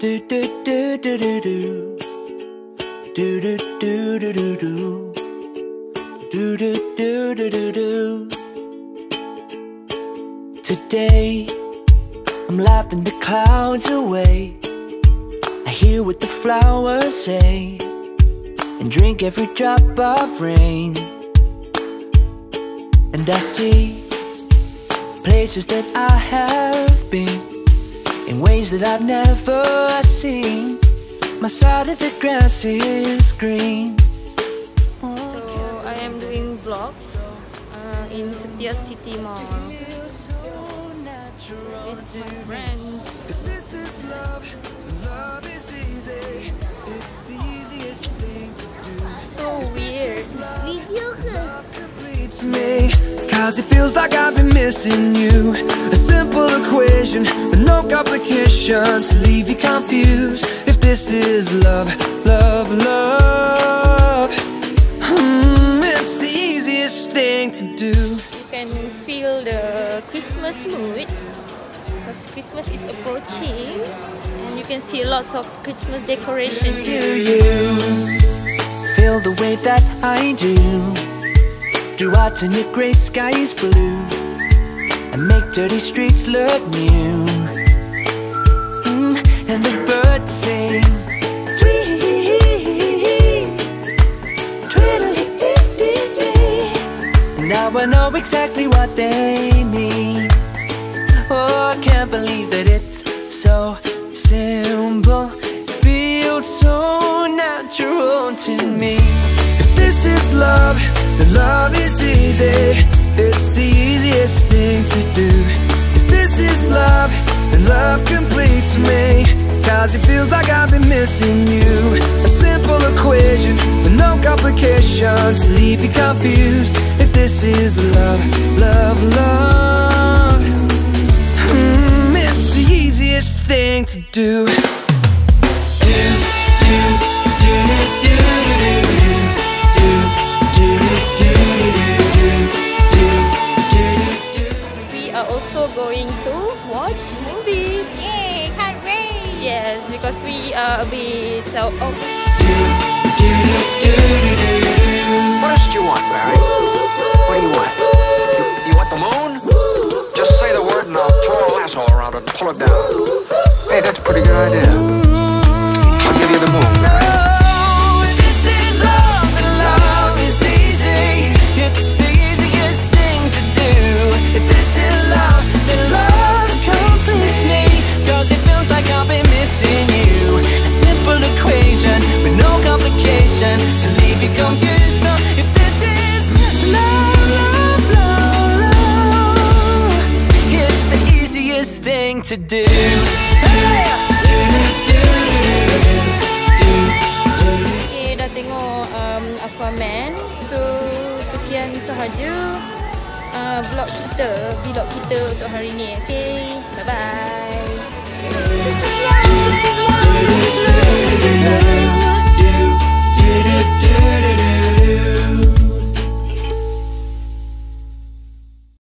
Do do do do do do. Do do do do do do. Do do do do do do. Today I'm laughing the clouds away. I hear what the flowers say and drink every drop of rain. And I see places that I have been in ways that I've never seen. My side of the grass is green. So I am doing vlogs in Setia City Mall with my friends. If this is love, love is easy. It's the easiest thing to do. So weird. Love completes me, cause it feels like I've been missing you. A simple equation with no complications to leave you confused. If this is love, love, love, it's the easiest thing to do. You can feel the Christmas mood because Christmas is approaching and you can see lots of Christmas decoration. Do you feel the way that I do? Do I turn your grey skies blue and make dirty streets look new? And the birds sing tweet, tweedledee. Now I know exactly what they mean. Oh, I can't believe that it's so simple. Feels so natural to me. If this is love, then love is easy. It's the easiest thing to do. If this is love, then love completes me, cause it feels like I've been missing you. A simple equation with no complications to leave you confused. If this is love, love, love, it's the easiest thing to do. We are also going to watch movies. Yay, can't wait! Yes, because we are a bit out of. What else do you want, Barry? What do you want? You want the moon? Just say the word and I'll throw a lasso around it and pull it down. Hey, that's a pretty good idea. I'll give you the moon, Barry. This is love, and love is easy. It's the easiest thing to do. If this is love, then love completes me, cause it feels like I've been missing you. A simple equation with no complication to leave you confused. No, if this is love, love, love, love, it's the easiest thing to do. Okay, dah tengok Aquaman. So sekian sahaja vlog kita untuk hari ni. Okay, bye bye.